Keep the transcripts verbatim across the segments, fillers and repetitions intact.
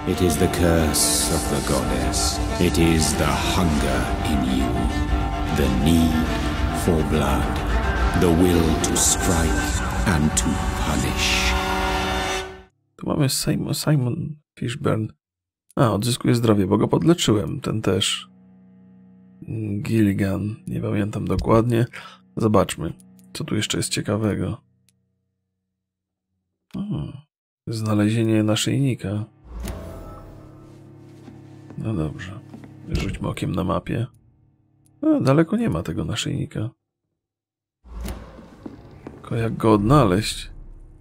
It is the curse of the goddess. It is the hunger in you. The need for blood. The will to strike and to punish. Tu mamy Simon, Simon Fishburne. A, odzyskuje zdrowie, bo go podleczyłem. Ten też. Gilligan. Nie pamiętam dokładnie. Zobaczmy, co tu jeszcze jest ciekawego. O, znalezienie naszyjnika. No dobrze. Rzućmy okiem na mapie. A, daleko nie ma tego naszyjnika. Tylko jak go odnaleźć?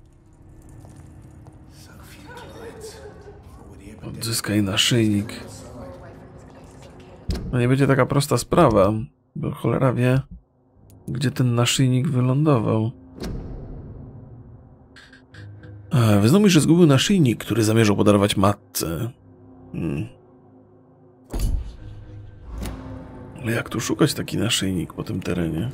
Odzyskaj naszyjnik. No nie będzie taka prosta sprawa, bo cholera wie, gdzie ten naszyjnik wylądował. A, wyznał mi, że zgubił naszyjnik, który zamierzał podarować matce. Hmm. Ale jak tu szukać taki naszyjnik po tym terenie?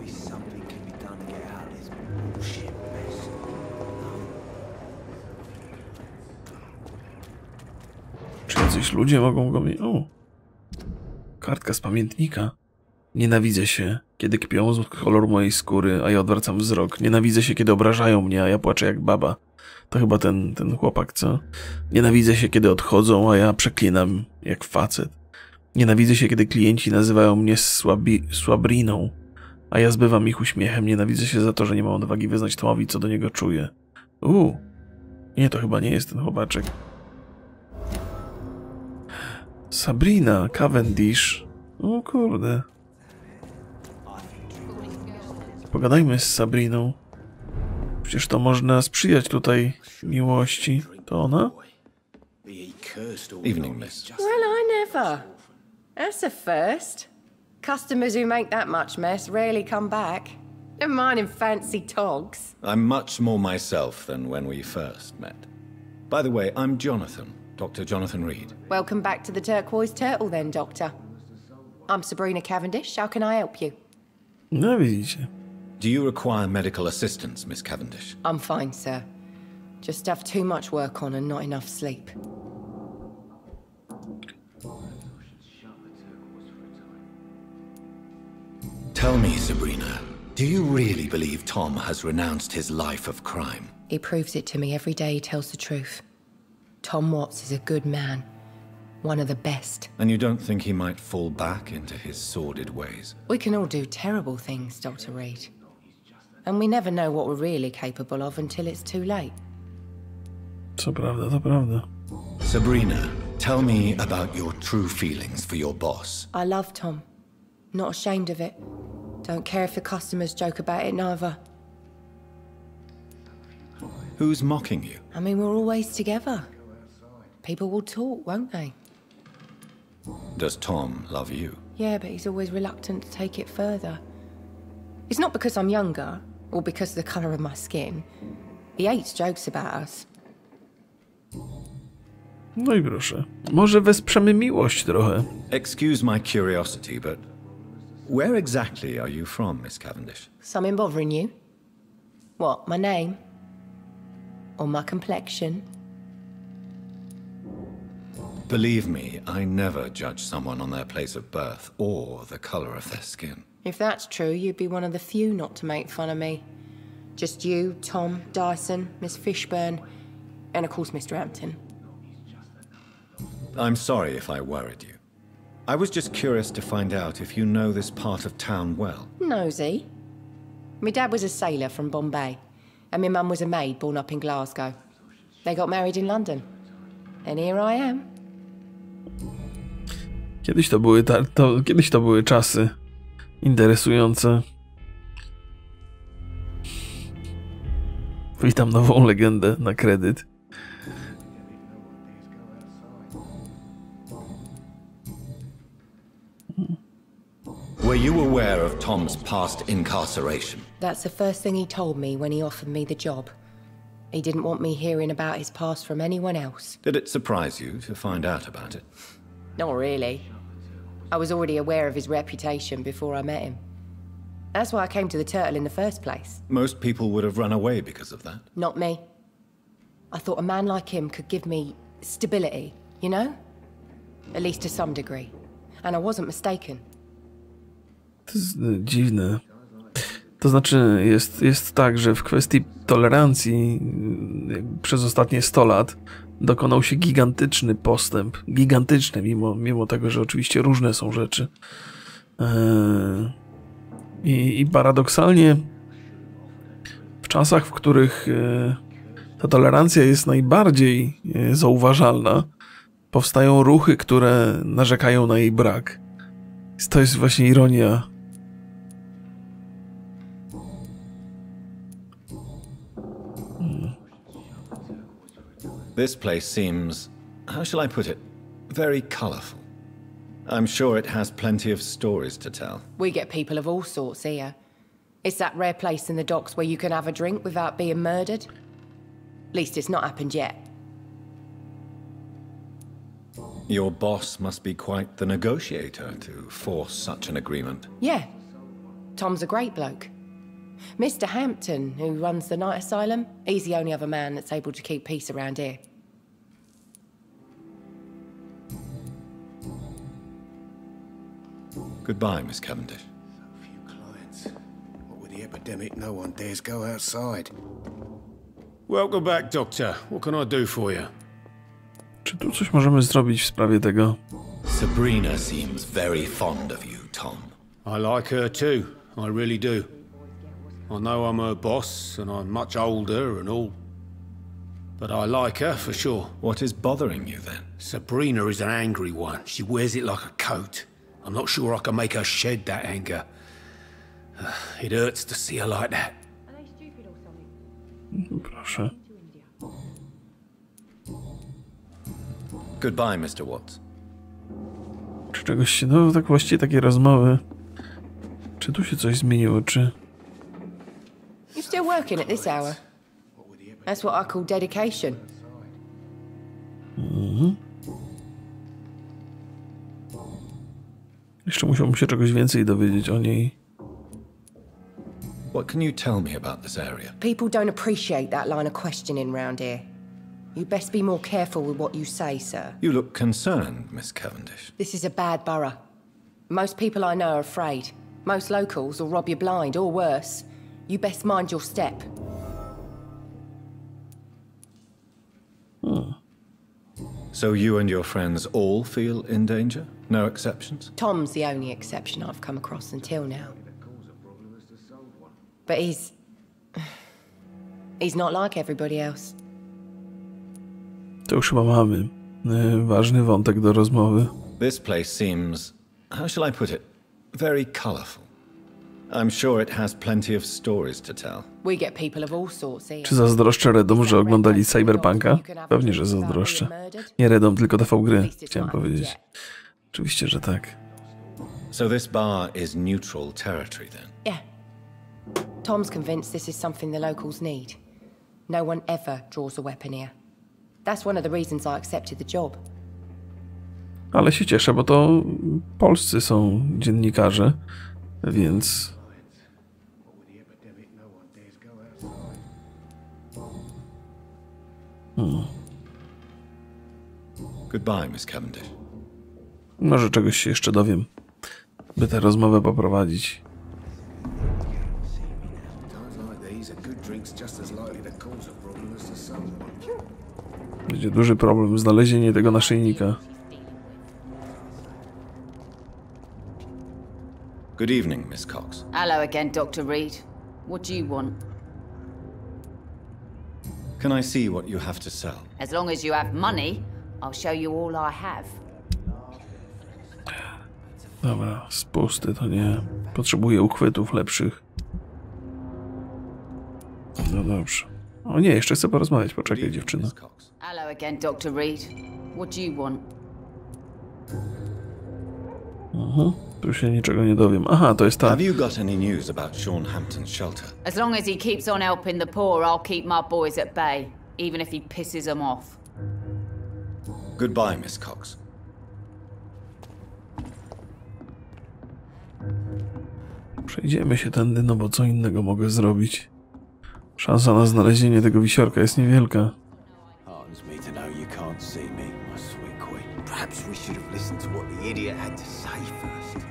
Czy jacyś ludzie mogą go mieć? O! Kartka z pamiętnika. Nienawidzę się, kiedy kpią z koloru mojej skóry, a ja odwracam wzrok. Nienawidzę się, kiedy obrażają mnie, a ja płaczę jak baba. To chyba ten, ten chłopak, co? Nienawidzę się, kiedy odchodzą, a ja przeklinam jak facet. Nienawidzę się, kiedy klienci nazywają mnie słabi, słabriną, a ja zbywam ich uśmiechem. Nienawidzę się za to, że nie mam odwagi wyznać Tomowi, co do niego czuję. Uuu. Nie, to chyba nie jest ten chłopaczek. Sabrina Cavendish. O kurde. Pogadajmy z Sabriną. Przecież to można sprzyjać tutaj miłości. To ona? Evening, miss. Well, I never. That's a first. Customers who make that much mess rarely come back. Never mind in fancy togs. I'm much more myself than when we first met. By the way, I'm Jonathan, Doctor Jonathan Reed. Welcome back to the Turquoise Turtle then, Doctor. I'm Sabrina Cavendish. How can I help you? No widzicie. Do you require medical assistance, Miss Cavendish? I'm fine, sir. Just have too much work on and not enough sleep. Tell me, Sabrina, do you really believe Tom has renounced his life of crime? He proves it to me every day he tells the truth. Tom Watts is a good man. One of the best. And you don't think he might fall back into his sordid ways? We can all do terrible things, Doctor Reed. And we never know what we're really capable of until it's too late. Co prawda, to prawda. Sabrina, tell me about your true feelings for your boss. I love Tom. Not ashamed of it. Don't care if the customers joke about it, neither. Who's mocking you? I mean, we're always together. People will talk, won't they? Does Tom love you? Yeah, but he's always reluctant to take it further. It's not because I'm younger, or because of the colour of my skin. He hates jokes about us. No i proszę. Może wesprzemy miłość trochę. Excuse my curiosity, but where exactly are you from, Miss Cavendish? Something bothering you? What, my name? Or my complexion? Believe me, I never judge someone on their place of birth or the colour of their skin. If that's true, you'd be one of the few not to make fun of me. Just you, Tom, Dyson, Miss Fishburne, and of course Mister Hampton. I'm sorry if I worried you. I was just curious to find out if you know this part of town well. Nosy. My dad was a sailor from Bombay, and my mum was a maid born up in Glasgow. They got married in London. And here I am. Kiedyś to były, ta, to, kiedyś to były czasy interesujące. Witam nową legendę na kredyt. Were you aware of Tom's past incarceration? That's the first thing he told me when he offered me the job. He didn't want me hearing about his past from anyone else. Did it surprise you to find out about it? Not really. I was already aware of his reputation before I met him. That's why I came to the Turtle in the first place. Most people would have run away because of that. Not me. I thought a man like him could give me stability you know? At least to some degree. And I wasn't mistaken. To jest dziwne. To znaczy, jest, jest tak, że w kwestii tolerancji przez ostatnie sto lat dokonał się gigantyczny postęp. Gigantyczny, mimo, mimo tego, że oczywiście różne są rzeczy. I, i paradoksalnie w czasach, w których ta tolerancja jest najbardziej zauważalna, powstają ruchy, które narzekają na jej brak. To jest właśnie ironia. Hmm. This place seems, how shall I put it, very colourful. I'm sure it has plenty of stories to tell. We get people of all sorts here. It's that rare place in the docks where you can have a drink without being murdered. At least it's not happened yet. Your boss must be quite the negotiator to force such an agreement. Yeah. Tom's a great bloke. Mister Hampton, who runs the night asylum, he's the only other man that's able to keep peace around here. Goodbye, Miss Cavendish. So few clients. What with the epidemic, no one dares go outside. Welcome back, Doctor. What can I do for you? Czy tu coś możemy zrobić w sprawie tego? Sabrina seems very fond of you, Tom. I like her too. I really do. I know I'm her boss, and I'm much older and all. But I like her, for sure. What is bothering you, then? Sabrina is an angry one. She wears it like a coat. I'm not sure I can make her shed that anger. It hurts to see her like that. Proszę. Goodbye, Mister Watts. Czy czegoś się... No tak właściwie takie rozmowy. Czy tu się coś zmieniło, czy... You're still working at this hour? That's what I call dedication. Mhm. Jeszcze musiałbym się czegoś więcej dowiedzieć o niej. What can you tell me about this area? People don't appreciate that line of questioning round here. You best be more careful with what you say, sir. You look concerned, Miss Cavendish. This is a bad borough. Most people I know are afraid. Most locals will rob you blind, or worse. You best mind your step. Hmm. So you and your friends all feel in danger? No exceptions? Tom's the only exception I've come across until now. But he's... he's not like everybody else. To już chyba mamy e, ważny wątek do rozmowy. This place seems, how shall I put it, very colourful. I'm sure it has plenty of stories to tell. We get people of all sorts here. Czy zazdroszczę Redom, że oglądali Cyberpunka? Pewnie, że zazdroszczę. Nie Redom, tylko T V Gry, chciałem powiedzieć. Oczywiście, że tak. So this bar is neutral territory then? Yeah. Tom's convinced this is something the locals need. No one ever draws a weapon here. That's one of the reasons I accepted the job. Ale się cieszę, bo to polscy są dziennikarze, więc... Hmm. Goodbye, Miss Cavendish. Może czegoś się jeszcze dowiem, by tę rozmowę poprowadzić. Będzie duży problem znalezienie tego naszyjnika. Good evening, Miss Cox. Hello again, Doctor Reed. What do you want? Can I see what you have to sell? As long as you have money, I'll show you all I have. Dobra, spusty to nie. Potrzebuję uchwytów lepszych. No dobrze. O nie, jeszcze chcę porozmawiać. Poczekaj, dziewczyno. Hello again, Doctor Reed. What do you want? Mhm. Tu się niczego nie dowiem. Aha, to jest ta. Have you got any news about Sean Hampton's shelter? As long as he keeps on helping the poor, I'll keep my boys at bay, even if he pisses them off. Goodbye, Miss Cox. Przejdziemy się tędy, no bo co innego mogę zrobić. Szansa na znalezienie tego wisiorka jest niewielka. Heartens me to know you can't see me, my sweet shall we? Perhaps we should have listened to what the idiot had to say first.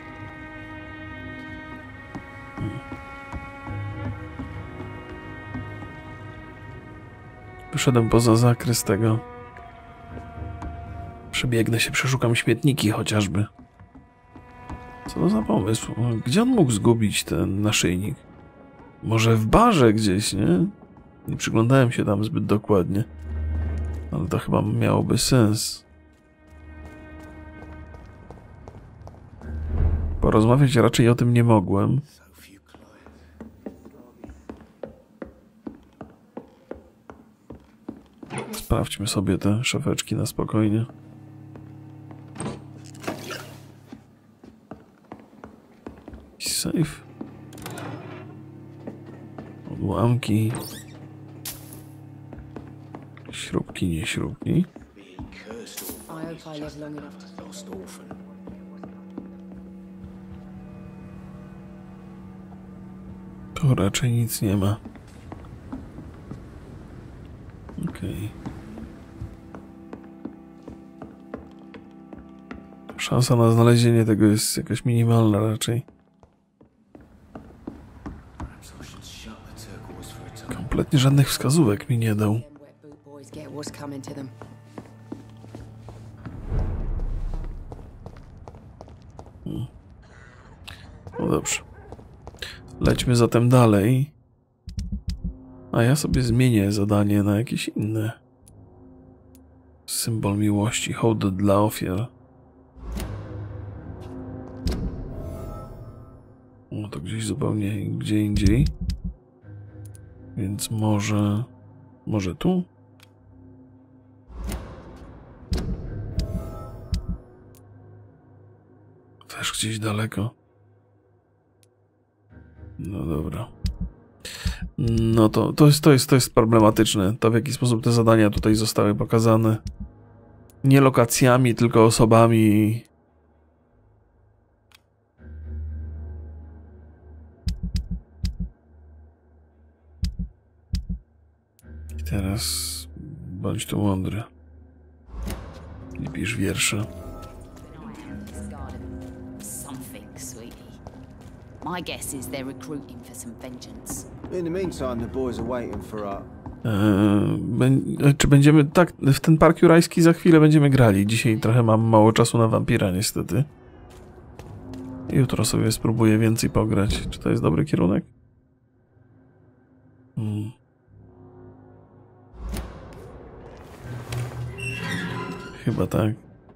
Wyszedłem poza zakres tego. Przebiegnę się, przeszukam śmietniki chociażby. Co to za pomysł? Gdzie on mógł zgubić ten naszyjnik? Może w barze gdzieś, nie? Nie przyglądałem się tam zbyt dokładnie. Ale to chyba miałoby sens. Porozmawiać raczej o tym nie mogłem. Sprawdźmy sobie te szafeczki na spokojnie. Safe. Odłamki. Śrubki, nie śrubki. Tu raczej nic nie ma. Okej. Szansa na znalezienie tego jest jakaś minimalna raczej. Kompletnie żadnych wskazówek mi nie dał. Hmm. No dobrze. Lećmy zatem dalej. A ja sobie zmienię zadanie na jakieś inne. Symbol miłości, hołd dla ofiar. No to gdzieś zupełnie gdzie indziej. Więc może... Może tu? Też gdzieś daleko. No dobra. No to, to, jest, to, jest, to jest problematyczne. To, w jaki sposób te zadania tutaj zostały pokazane. Nie lokacjami, tylko osobami. I teraz bądź tu mądry. I pisz wiersze. My guess is they're recruiting for some vengeance. In the meantime, the boys are waiting for our... Eee, czy będziemy... Tak, w ten park jurajski za chwilę będziemy grali. Dzisiaj trochę mam mało czasu na wampira, niestety. Jutro sobie spróbuję więcej pograć. Czy to jest dobry kierunek? Hmm. Chyba tak.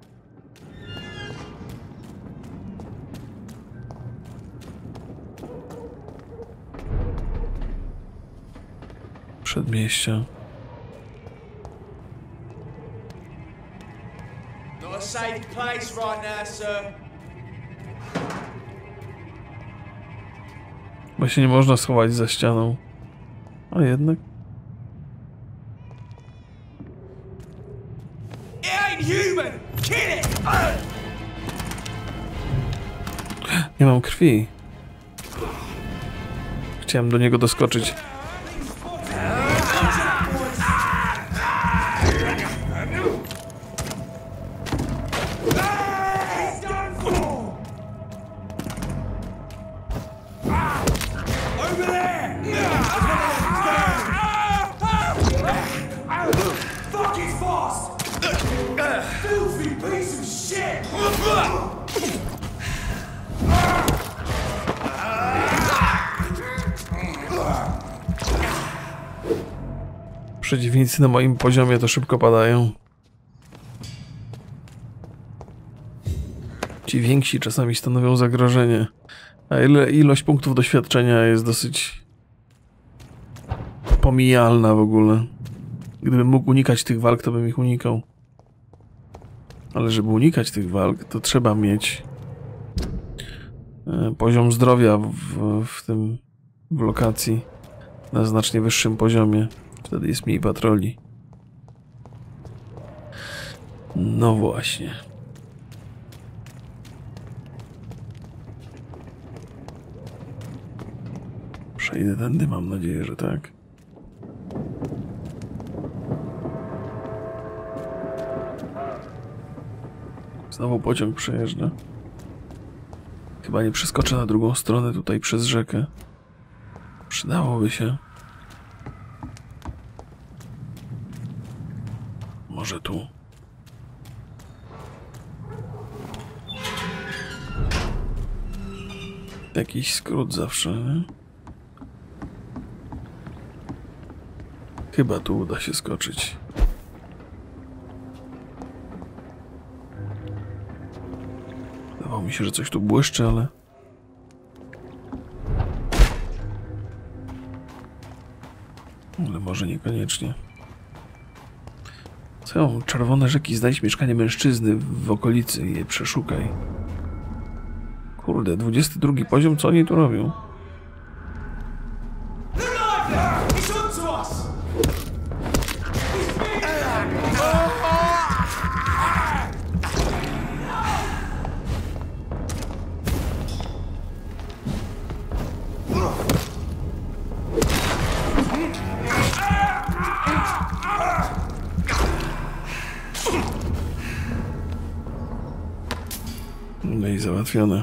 Przedmieścia. Not a safe place right now, sir. Bo się nie można schować za ścianą. A jednak. It ain't human! Kill it! Nie mam krwi. Chciałem do niego doskoczyć. Przeciwnicy na moim poziomie to szybko padają. Ci więksi czasami stanowią zagrożenie. A ile, ilość punktów doświadczenia jest dosyć pomijalna w ogóle. Gdybym mógł unikać tych walk, to bym ich unikał. Ale żeby unikać tych walk, to trzeba mieć poziom zdrowia w, w tym w lokacji na znacznie wyższym poziomie. Wtedy jest mniej patroli. No właśnie. Przejdę tędy, mam nadzieję, że tak. Znowu pociąg przejeżdża. Chyba nie przeskoczę na drugą stronę tutaj przez rzekę. Przydałoby się. Może tu. Jakiś skrót zawsze, nie? Chyba tu uda się skoczyć. Wydawało mi się, że coś tu błyszczy, ale... Ale może niekoniecznie. Co ja mam? Czerwone rzeki, znajdź mieszkanie mężczyzny w okolicy i je przeszukaj. Kurde, dwudziesty drugi poziom, co oni tu robią? No i załatwione.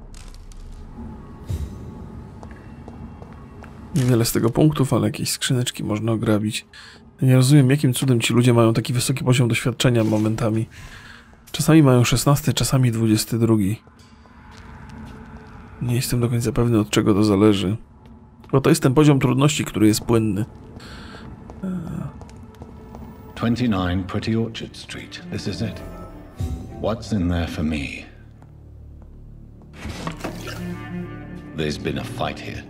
Niewiele z tego punktów, ale jakieś skrzyneczki można ograbić. Nie rozumiem, jakim cudem ci ludzie mają taki wysoki poziom doświadczenia momentami. Czasami mają szesnasty, czasami dwudziesty drugi. Nie jestem do końca pewny, od czego to zależy. Bo to jest ten poziom trudności, który jest płynny. twenty-nine Pretty Orchard Street. This is it. What's in there for me? There's been a fight here.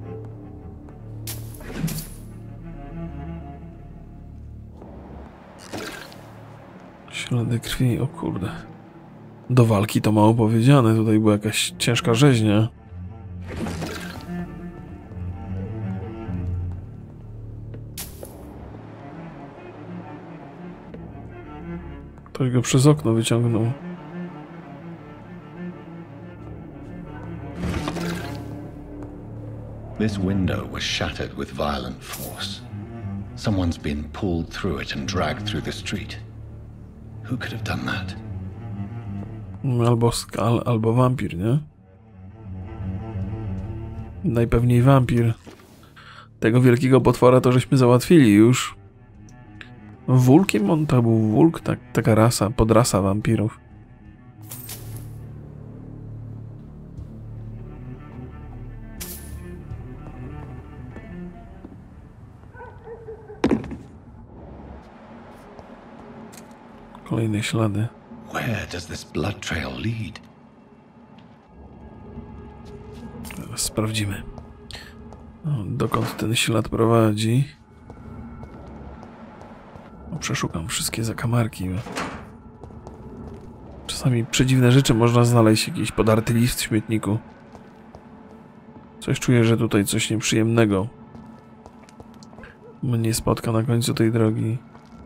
Ślady krwi, o kurde. Do walki to mało powiedziane, tutaj była jakaś ciężka rzeźnia. Ktoś go przez okno wyciągnął. This window was shattered with violent force. Someone's been pulled through it and dragged through the street. Who could have done that? Albo skal, albo wampir, nie? Najpewniej wampir. Tego wielkiego potwora to żeśmy załatwili już. Wulkiem? On to był wulk? Tak, taka rasa, podrasa wampirów. Kolejne ślady. Where does this blood trail lead? Teraz sprawdzimy. No, dokąd ten ślad prowadzi. No, przeszukam wszystkie zakamarki. Czasami przedziwne rzeczy można znaleźć. Jakiś podarty list w śmietniku. Coś czuję, że tutaj coś nieprzyjemnego mnie spotka na końcu tej drogi.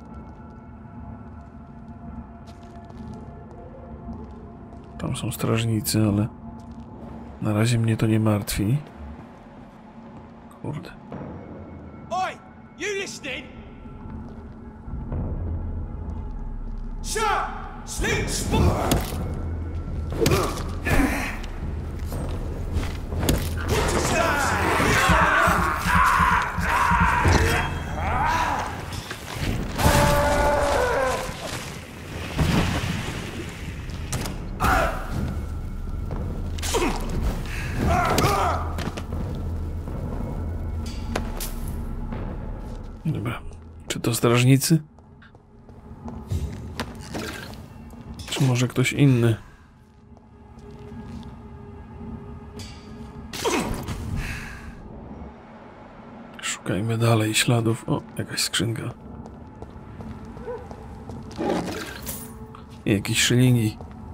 Tam są strażnicy, ale na razie mnie to nie martwi. Kurde. Oi! You listening? Sir! Sleep spot! Dobra. Czy to strażnicy? Czy może ktoś inny? Szukajmy dalej śladów. O, jakaś skrzynka. I jakieś szylingi.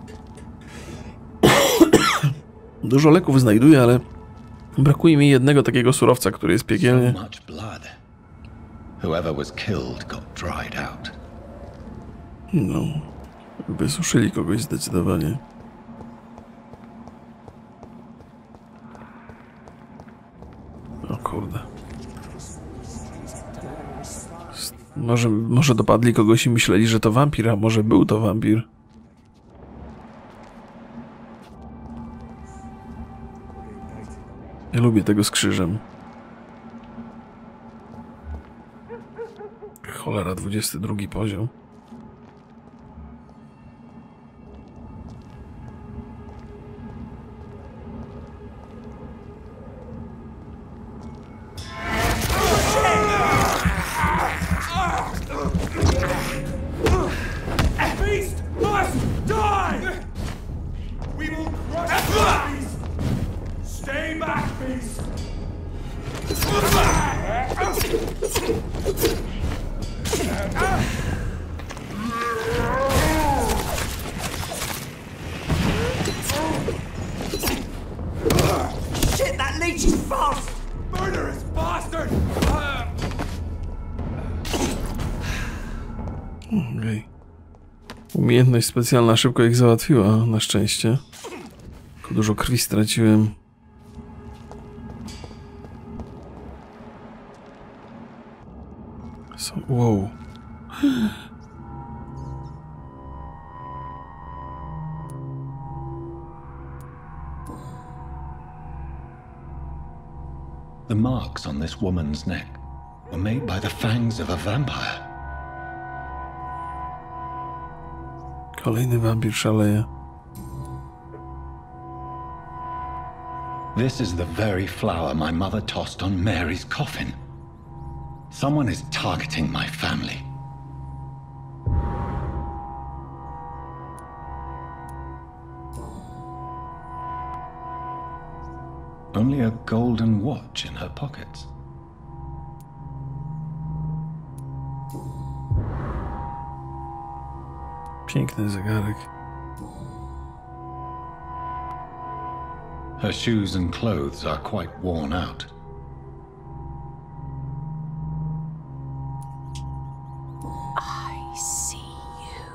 Dużo leków znajduję, ale brakuje mi jednego takiego surowca, który jest piekielnie. So much blood. Whoever was killed got dried out. No, wysuszyli kogoś zdecydowanie. O kurde. Może, może dopadli kogoś i myśleli, że to wampir, a może był to wampir. Nie lubię tego z krzyżem. Cholera, dwudziesty drugi poziom. Beast must die! We will crush the beast! Stay back, beast! Shit, that leech is fast! Murderous bastard! Okay. Umiejętność specjalna szybko ich załatwiła, na szczęście. Tylko dużo krwi straciłem. So, wow. The marks on this woman's neck were made by the fangs of a vampire. Kolejny wampir szaleje. This is the very flower my mother tossed on Mary's coffin. Someone is targeting my family. Only a golden watch in her pockets. Piękny zegarek. Her shoes and clothes are quite worn out. I see you.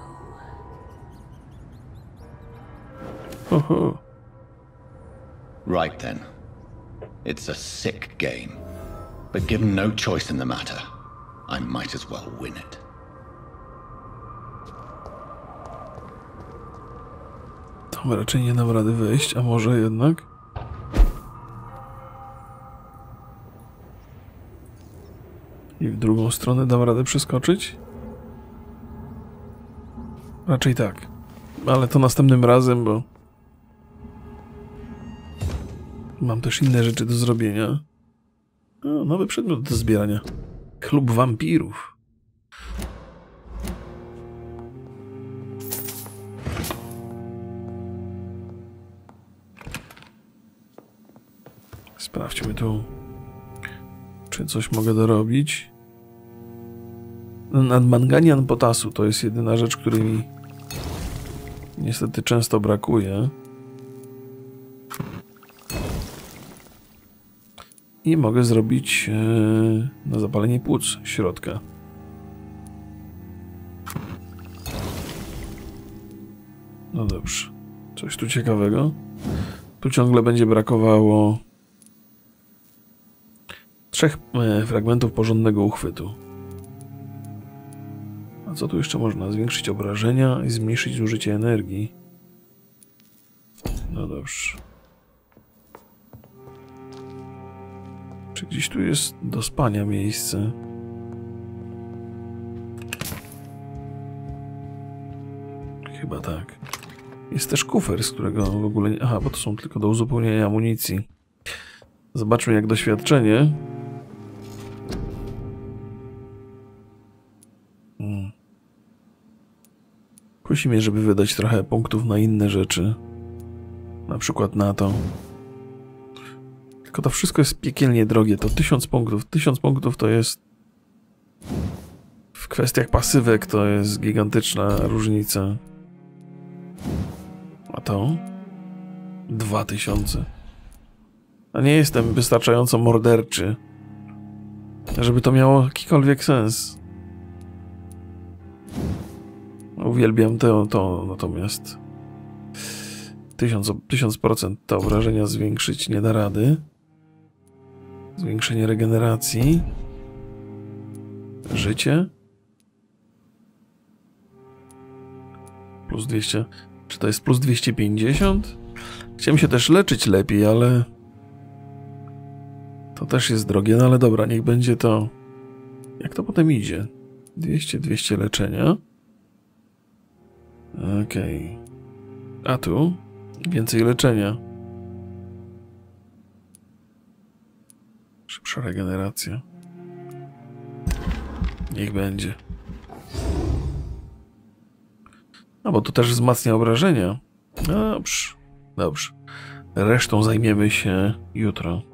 Ho, ho. Right then. It's a sick game. But given no choice in the matter, I might as well win it. Tam raczej nie dam rady wejść, a może jednak? I w drugą stronę dam radę przeskoczyć? Raczej tak. Ale to następnym razem, bo mam też inne rzeczy do zrobienia. O, nowy przedmiot do zbierania. Klub wampirów. Sprawdźmy tu, czy coś mogę dorobić. Nadmanganian potasu to jest jedyna rzecz, której mi niestety często brakuje. I mogę zrobić yy, na zapalenie płuc środka. No dobrze. Coś tu ciekawego. Tu ciągle będzie brakowało trzech e, fragmentów porządnego uchwytu. A co tu jeszcze można? Zwiększyć obrażenia i zmniejszyć zużycie energii. No dobrze. Czy gdzieś tu jest do spania miejsce? Chyba tak. Jest też kufer, z którego w ogóle nie... Aha, bo to są tylko do uzupełnienia amunicji. Zobaczmy jak doświadczenie. Hmm. Kusi mnie, żeby wydać trochę punktów na inne rzeczy. Na przykład na to. Tylko to wszystko jest piekielnie drogie. To tysiąc punktów. Tysiąc punktów to jest... W kwestiach pasywek to jest gigantyczna różnica. A to? Dwa tysiące. A nie jestem wystarczająco morderczy, żeby to miało jakikolwiek sens. Uwielbiam to, to natomiast tysiąc, tysiąc procent te obrażenia zwiększyć nie da rady. Zwiększenie regeneracji. Życie. Plus dwieście. Czy to jest plus dwieście pięćdziesiąt? Chciałem się też leczyć lepiej, ale To też jest drogie, no ale dobra, niech będzie to... Jak to potem idzie? dwieście, dwieście leczenia. Okej. Okay. A tu? Więcej leczenia. Szybsza regeneracja. Niech będzie. No bo to też wzmacnia obrażenia. Dobrze. Dobrze. Resztą zajmiemy się jutro.